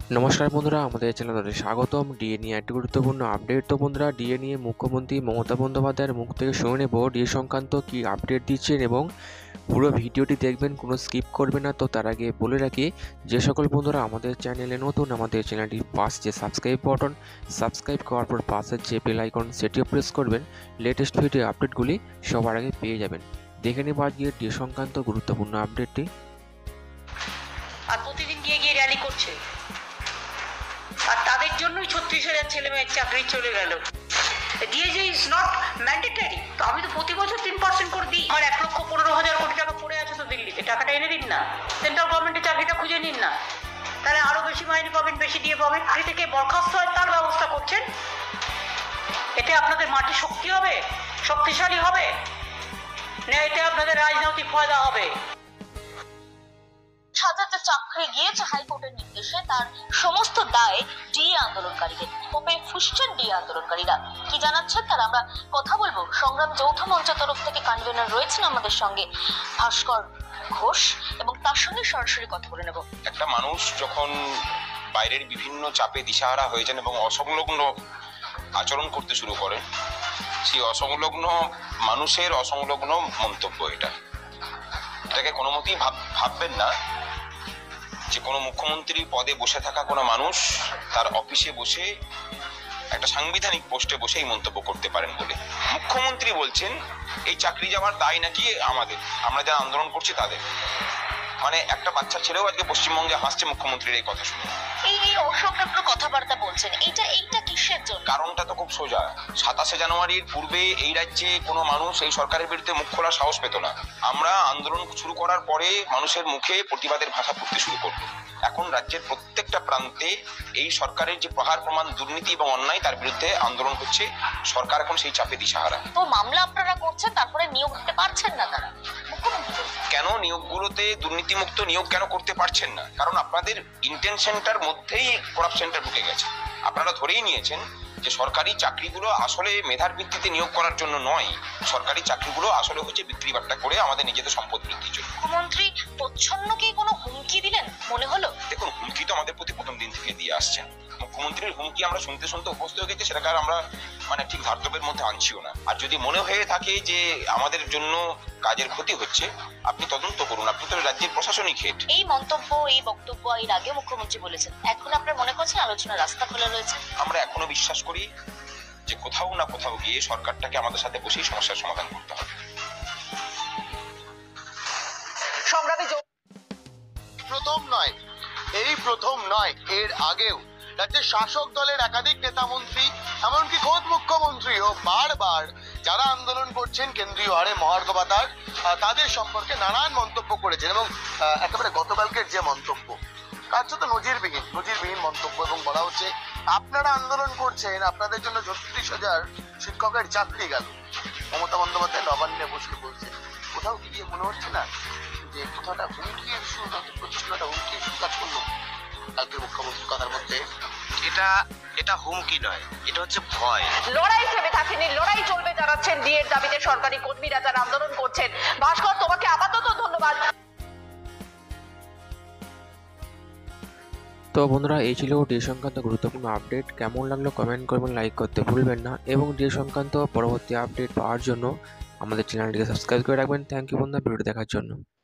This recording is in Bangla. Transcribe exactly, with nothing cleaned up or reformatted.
নমস্কার বন্ধুরা, আমাদের চ্যানেলে স্বাগতম। ডিএ নিয়ে একটি গুরুত্বপূর্ণ আপডেট। তো বন্ধুরা, ডিএ নিয়ে মুখ্যমন্ত্রী মমতা বন্দ্যোপাধ্যায়ের মুখ থেকে শুনে নেব ডিএ সংক্রান্ত কী আপডেট দিচ্ছেন এবং পুরো ভিডিওটি দেখবেন, কোনো স্কিপ করবে না। তো তার আগে বলে রাখি, যে সকল বন্ধুরা আমাদের চ্যানেলে নতুন, আমাদের চ্যানেলটির পাশ যে সাবস্ক্রাইব বাটন, সাবস্ক্রাইব করার পর পাশের যে বেল আইকন সেটিও প্রেস করবেন, লেটেস্ট ভিডিও আপডেটগুলি সবার আগে পেয়ে যাবেন। দেখে নেব আজকে ডিএ সংক্রান্ত গুরুত্বপূর্ণ আপডেটটি। আর প্রতিদিন গিয়ে গিয়ে র্যালি করছে, আর তাদের জন্যই ছত্রিশ হাজার ছেলে মেয়ের চাকরি চলে গেল। DAG is not mandatory. তো আমি তো প্রতি বছর তিন পার্সেন্ট করে দিই। আমার এক লক্ষ পনেরো হাজার কোটি টাকা পড়ে আছে তো দিল্লিতে, টাকাটা এনে দিন না। সেন্ট্রাল গভর্নমেন্টের চাকরিটা খুঁজে নিন না, তাহলে আরো বেশি মাইনে পাবেন, বেশি দিয়ে পাবেন। আগে থেকে বরখাস্ত হয় তার ব্যবস্থা করছেন। এতে আপনাদের মাটি শক্তি হবে, শক্তিশালী হবে না, এতে আপনাদের রাজনৈতিক ফায়দা হবে। হাজারটা চাকরি গিয়েছে হাইকোর্টের নির্দেশে, তার সমস্ত দায় ডিএ আন্দোলনকারীদের। ক্ষোভে ফুসছেন ডিএ আন্দোলনকারীরা, কি জানাচ্ছেন তারা আমরা কথা বলবো। সংগ্রাম যৌথ মঞ্চের তরফ থেকে কনভেনার রয়েছেন আমাদের সঙ্গে ভাস্কর ঘোষ, এবং তার সঙ্গে সরাসরি কথা বলে নেব। একটা মানুষ যখন বাইরের বিভিন্ন চাপে দিশাহারা হয়ে যান এবং অসংলগ্ন আচরণ করতে শুরু করেন, সেই অসংলগ্ন মানুষের অসংলগ্ন মন্তব্য এটা এটাকে কোনো মতেই ভাব ভাববেন না যে কোনো মুখ্যমন্ত্রী পদে বসে থাকা কোনো মানুষ তার অফিসে বসে একটা সাংবিধানিক পোস্টে বসে এই মন্তব্য করতে পারেন বলে। মুখ্যমন্ত্রী বলছেন এই চাকরি যাওয়ার দায় নাকি আমাদের, আমরা যারা আন্দোলন করছি তাদের। মানে একটা বাচ্চা ছেলেও আজকে পশ্চিমবঙ্গে হাসছে মুখ্যমন্ত্রীর এই কথা শুনে। এই এই অসংলগ্ন কথাবার্তা বলছেন, এইটা এইটা কিসের জন্য? কারণটা তো খুব সোজা। সাতাশে জানুয়ারির পূর্বে এই রাজ্যে কোনো মানুষ এই সরকারের বিরুদ্ধে মুখ খোলার সাহস পেত না। আমরা আন্দোলন শুরু করার পরে মানুষের মুখে প্রতিবাদের ভাষা ফুটতে শুরু করলো। এখন রাজ্যের প্রত্যেকটা প্রান্তে এই সরকারের যে প্রহার প্রমাণ দুর্নীতি এবং অন্যায়, তার বিরুদ্ধে আন্দোলন হচ্ছে। সরকার এখন সেই চাপে দিশাহারা। তো মামলা আপনারা করছেন, তারপরে নিয়োগ দিতে পারছেন না তারা। মুখ্যমন্ত্রী কেন নিয়োগগুলোতে দুর্নীতিমুক্ত নিয়োগ কেন করতে পারছেন না? কারণ আপনাদের ইন্টেনশনটার মধ্যেই করাপশনটা ঢুকে গেছে। আপনারা ধরেই নিয়েছেন যে সরকারি চাকরিগুলো আসলে মেধার ভিত্তিতে নিয়োগ করার জন্য নয়, সরকারি চাকরিগুলো আসলে হচ্ছে বিক্রি বাট্টা করে আমাদের নিজেদের সম্পদ বৃদ্ধির জন্য। মুখ্যমন্ত্রী প্রচ্ছন্ন কি কোনো হুমকি দিলেন মনে হলো? দেখুন, হুমকি তো আমাদের প্রতি প্রথম দিন থেকে দিয়ে আসছেন। মুখ্যমন্ত্রীর হুমকি আমরা শুনতে শুনতে অভ্যস্ত হয়ে গেছি, সেটাকে আর আমরা মানে ঠিক ধার্তব্যের মধ্যে আনছিও না। আর যদি মনে হয়ে থাকে যে আমাদের জন্য কাজের ক্ষতি হচ্ছে, আপনি তদন্ত করুন। আপনি তো রাজ্যের প্রশাসনিক হেড। এই মন্তব্য, এই বক্তব্য এর আগে মুখ্যমন্ত্রী বলেছেন, এখন আপনার মনে করছেন আলোচনার রাস্তা খোলা রয়েছে? আমরা এখনো বিশ্বাস করি যে কোথাও না কোথাও গিয়ে সরকারটাকে আমাদের সাথে বসেই সমস্যার সমাধান করতে হবে। সংগ্রামী প্রথম নয়, এই প্রথম নয়, এর আগেও রাজ্যের শাসক দলের একাধিক নেতা মন্ত্রী, এমনকি খোদ মুখ্যমন্ত্রীও বারবার যারা আন্দোলন করছেন কেন্দ্রীয় হারে মহার্ঘ ভাতার, তাদের সম্পর্কে নানান মন্তব্য করেছেন। এবং একেবারে গতকালকের যে মন্তব্য, কার্যত নজিরবিহীন নজিরবিহীন মন্তব্য, এবং বলা হচ্ছে আপনারা আন্দোলন করছেন, আপনাদের জন্য ছত্রিশ হাজার শিক্ষকের চাকরি গেল। মমতা বন্দ্যোপাধ্যায় নবান্নে বসে বলছেন, কোথাও কি গিয়ে মনে হচ্ছে না যে কোথাওটা হুমকির সুর, প্রতিষ্ঠানটা হুমকির সুর কাজ করলো কালকের মুখ্যমন্ত্রীর কথার মধ্যে? এটা এটা হুমকি নয়, এটা হচ্ছে ভয়। লড়াই থেমে থাকেনি, লড়াই চলবে জানাচ্ছেন ডিএর দাবিতে সরকারি কর্মীরা যারা আন্দোলন করছেন। ভাস্কর, তোমাকে আপাতত ধন্যবাদ। তো বন্ধুরা, এই ছিল ডিএ সংক্রান্ত গুরুত্বপূর্ণ আপডেট। কেমন লাগলো কমেন্ট করবেন, লাইক করতে ভুলবেন না, এবং ডিএ সংক্রান্ত পরবর্তী আপডেট পাওয়ার জন্য আমাদের চ্যানেলটিকে সাবস্ক্রাইব করে রাখবেন। থ্যাংক ইউ বন্ধুরা ভিডিও দেখার জন্য।